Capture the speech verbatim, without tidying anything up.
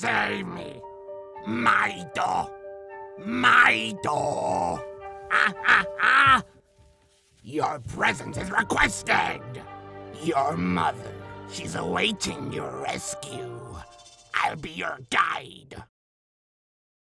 Save me. My door. My door. Ah, ah, ah. Your presence is requested. Your mother, she's awaiting your rescue. I'll be your guide.